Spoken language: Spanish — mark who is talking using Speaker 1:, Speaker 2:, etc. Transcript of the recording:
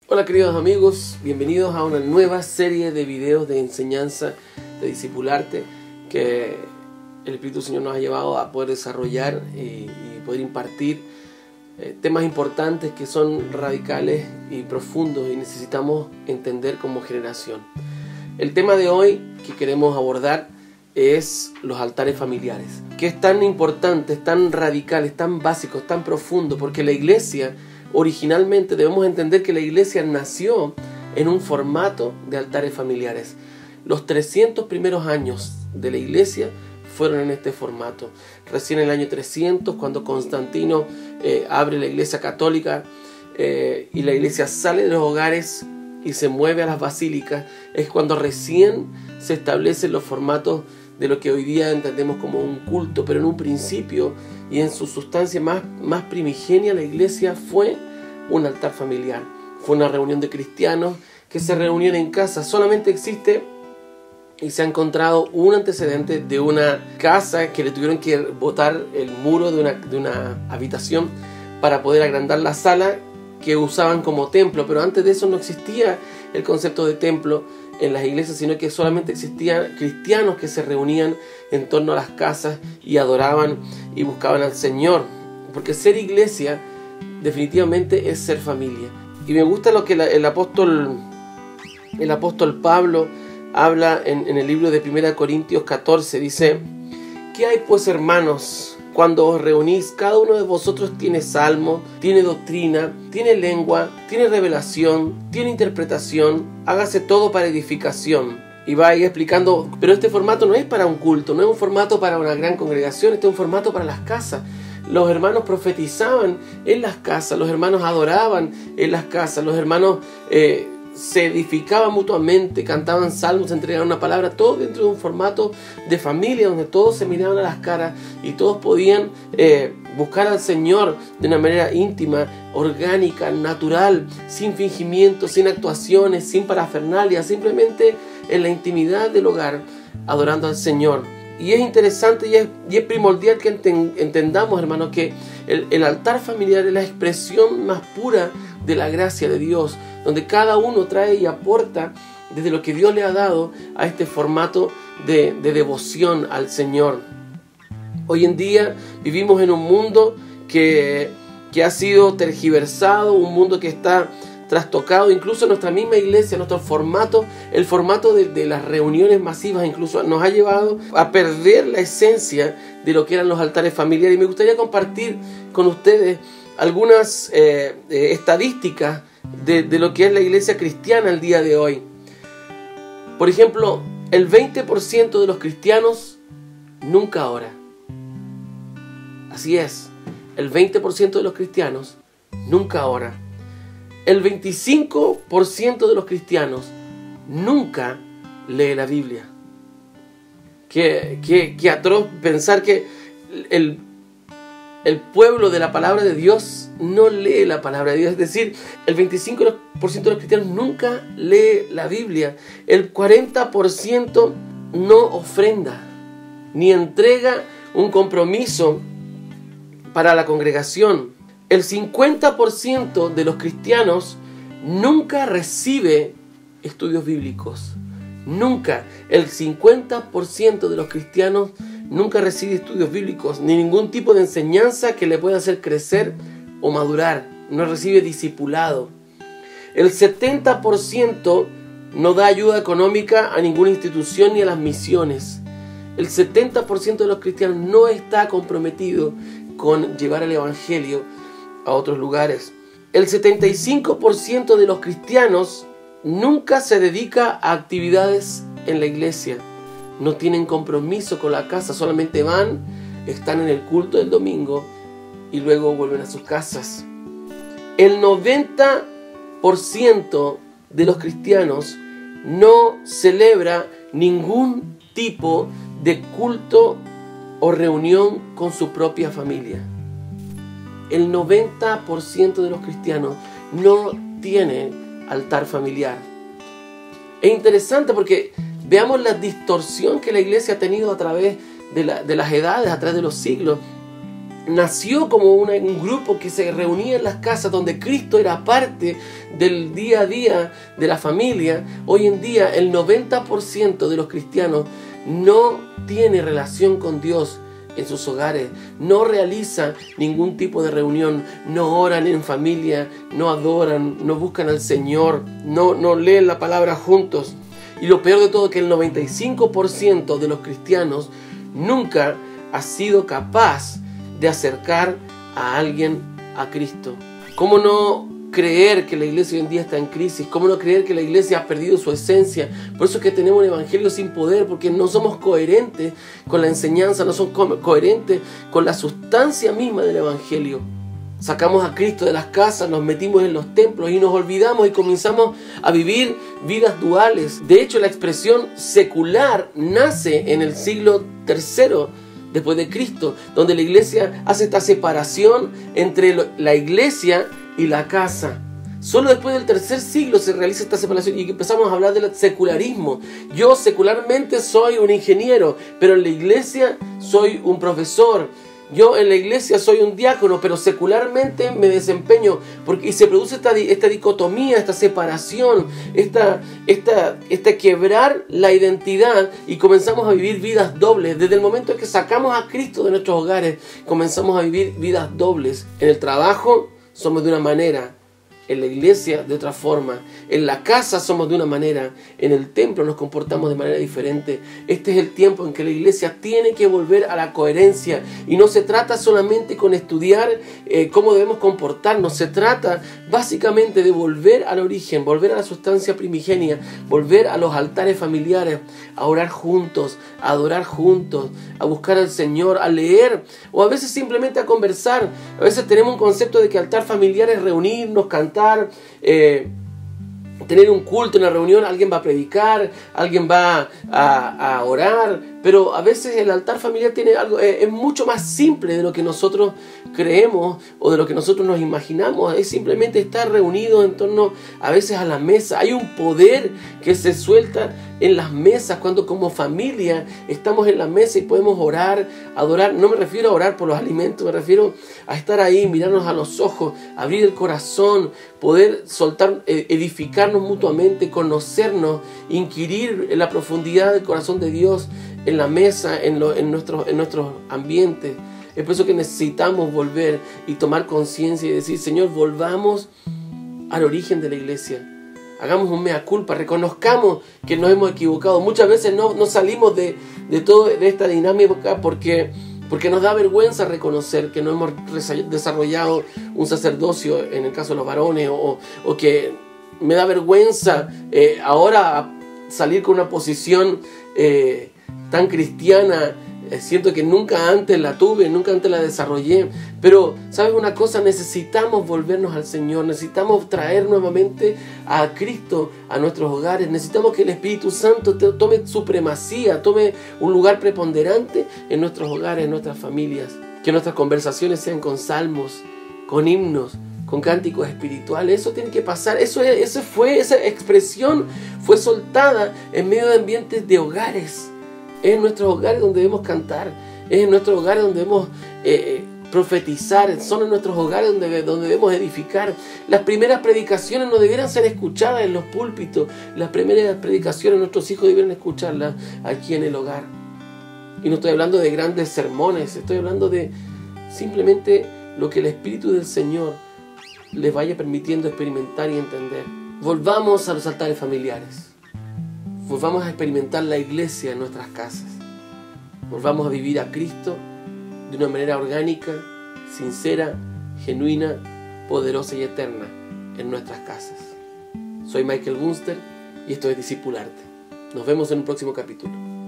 Speaker 1: Hola queridos amigos, bienvenidos a una nueva serie de videos de enseñanza, de discipularte, que el Espíritu Señor nos ha llevado a poder desarrollar y poder impartir temas importantes que son radicales y profundos y necesitamos entender como generación. El tema de hoy que queremos abordar es los altares familiares, que es tan importante, es tan radical, es tan básico, es tan profundo, porque la iglesia originalmente debemos entender que la iglesia nació en un formato de altares familiares. Los 300 primeros años de la iglesia fueron en este formato. Recién en el año 300, cuando Constantino abre la iglesia católica y la iglesia sale de los hogares y se mueve a las basílicas, es cuando recién se establecen los formatos de lo que hoy día entendemos como un culto. Pero en un principio y en su sustancia más primigenia, la iglesia fue un altar familiar. Fue una reunión de cristianos que se reunían en casa. Solamente existe y se ha encontrado un antecedente de una casa que le tuvieron que botar el muro de una habitación para poder agrandar la sala que usaban como templo. Pero antes de eso no existía el concepto de templo en las iglesias, sino que solamente existían cristianos que se reunían en torno a las casas y adoraban y buscaban al Señor, porque ser iglesia definitivamente es ser familia. Y me gusta lo que el apóstol Pablo habla en el libro de 1 Corintios 14, dice: ¿qué hay pues, hermanos? Cuando os reunís, cada uno de vosotros tiene salmo, tiene doctrina, tiene lengua, tiene revelación, tiene interpretación. Hágase todo para edificación. Y va ahí explicando, pero este formato no es para un culto, no es un formato para una gran congregación, este es un formato para las casas. Los hermanos profetizaban en las casas, los hermanos adoraban en las casas, los hermanos se edificaban mutuamente, cantaban salmos, entregaban una palabra, todo dentro de un formato de familia donde todos se miraban a las caras y todos podían buscar al Señor de una manera íntima, orgánica, natural, sin fingimiento, sin actuaciones, sin parafernalia, simplemente en la intimidad del hogar, adorando al Señor. Y es interesante y es primordial que entendamos, hermanos, que el altar familiar es la expresión más pura de la gracia de Dios, donde cada uno trae y aporta desde lo que Dios le ha dado a este formato de devoción al Señor. Hoy en día vivimos en un mundo que ha sido tergiversado, un mundo que está trastocado. Incluso nuestra misma iglesia, nuestro formato, el formato de las reuniones masivas, incluso nos ha llevado a perder la esencia de lo que eran los altares familiares. Y me gustaría compartir con ustedes algunas estadísticas de lo que es la iglesia cristiana el día de hoy. Por ejemplo, el 20% de los cristianos nunca ora. Así es, el 20% de los cristianos nunca ora. El 25% de los cristianos nunca lee la Biblia. Qué atroz pensar que el pueblo de la palabra de Dios no lee la palabra de Dios. Es decir, el 25% de los cristianos nunca lee la Biblia. El 40% no ofrenda, ni entrega un compromiso para la congregación. El 50% de los cristianos nunca recibe estudios bíblicos. Nunca. El 50% de los cristianos nunca recibe estudios bíblicos, ni ningún tipo de enseñanza que le pueda hacer crecer o madurar. No recibe discipulado. El 70% no da ayuda económica a ninguna institución ni a las misiones. El 70% de los cristianos no está comprometido con llevar el evangelio a otros lugares. El 75% de los cristianos nunca se dedica a actividades en la iglesia. No tienen compromiso con la casa, solamente van, están en el culto del domingo y luego vuelven a sus casas. El 90% de los cristianos no celebra ningún tipo de culto o reunión con su propia familia. El 90% de los cristianos no tiene altar familiar. Es interesante porque veamos la distorsión que la iglesia ha tenido a través de las edades, a través de los siglos. nació como un grupo que se reunía en las casas donde Cristo era parte del día a día de la familia. Hoy en día el 90% de los cristianos no tiene relación con Dios en sus hogares, no realiza ningún tipo de reunión, no oran en familia, no adoran, no buscan al Señor, no leen la palabra juntos. Y lo peor de todo es que el 95% de los cristianos nunca ha sido capaz de acercar a alguien a Cristo. ¿Cómo no creer que la iglesia hoy en día está en crisis? ¿Cómo no creer que la iglesia ha perdido su esencia? Por eso es que tenemos un evangelio sin poder, porque no somos coherentes con la enseñanza, no somos coherentes con la sustancia misma del evangelio. Sacamos a Cristo de las casas, nos metimos en los templos y nos olvidamos y comenzamos a vivir vidas duales. De hecho, la expresión secular nace en el siglo III después de Cristo, donde la iglesia hace esta separación entre la iglesia y la casa. Solo después del tercer siglo se realiza esta separación y empezamos a hablar del secularismo. Yo secularmente soy un ingeniero, pero en la iglesia soy un profesor. Yo en la iglesia soy un diácono, pero secularmente me desempeño. Y se produce esta dicotomía, esta separación, esta quebrar la identidad y comenzamos a vivir vidas dobles. Desde el momento en que sacamos a Cristo de nuestros hogares, comenzamos a vivir vidas dobles. En el trabajo somos de una manera, en la iglesia de otra forma, en la casa somos de una manera, en el templo nos comportamos de manera diferente. Este es el tiempo en que la iglesia tiene que volver a la coherencia y no se trata solamente con estudiar cómo debemos comportarnos, se trata básicamente de volver al origen, volver a la sustancia primigenia, volver a los altares familiares, a orar juntos, a adorar juntos, a buscar al Señor, a leer o a veces simplemente a conversar. A veces tenemos un concepto de que altar familiar es reunirnos, cantar, tener un culto, una reunión, alguien va a predicar, alguien va a orar, pero a veces el altar familiar tiene algo, es mucho más simple de lo que nosotros creemos o de lo que nosotros nos imaginamos. Es simplemente estar reunidos en torno a veces a la mesa. Hay un poder que se suelta en las mesas cuando como familia estamos en la mesa y podemos orar, adorar. No me refiero a orar por los alimentos, me refiero a estar ahí, mirarnos a los ojos, abrir el corazón, poder soltar, edificarnos mutuamente, conocernos, inquirir en la profundidad del corazón de Dios en la mesa, en nuestros ambientes. Es por eso que necesitamos volver y tomar conciencia y decir: Señor, volvamos al origen de la iglesia. Hagamos un mea culpa, reconozcamos que nos hemos equivocado. Muchas veces no salimos de esta dinámica porque nos da vergüenza reconocer que no hemos desarrollado un sacerdocio, en el caso de los varones, o que me da vergüenza ahora salir con una posición tan cristiana. Siento que nunca antes la tuve, nunca antes la desarrollé. Pero, ¿sabes una cosa? Necesitamos volvernos al Señor. Necesitamos traer nuevamente a Cristo a nuestros hogares. Necesitamos que el Espíritu Santo tome supremacía, tome un lugar preponderante en nuestros hogares, en nuestras familias. Que nuestras conversaciones sean con salmos, con himnos, con cánticos espirituales. Eso tiene que pasar. Esa expresión fue soltada en medio de ambientes de hogares. Es en nuestros hogares donde debemos cantar, es en nuestros hogares donde debemos profetizar, son en nuestros hogares donde debemos edificar. Las primeras predicaciones no debieran ser escuchadas en los púlpitos, las primeras predicaciones nuestros hijos debieran escucharlas aquí en el hogar. Y no estoy hablando de grandes sermones, estoy hablando de simplemente lo que el Espíritu del Señor les vaya permitiendo experimentar y entender. Volvamos a los altares familiares. Volvamos a experimentar la iglesia en nuestras casas. Volvamos a vivir a Cristo de una manera orgánica, sincera, genuina, poderosa y eterna en nuestras casas. Soy Michael Bunster y esto es Discipularte. Nos vemos en un próximo capítulo.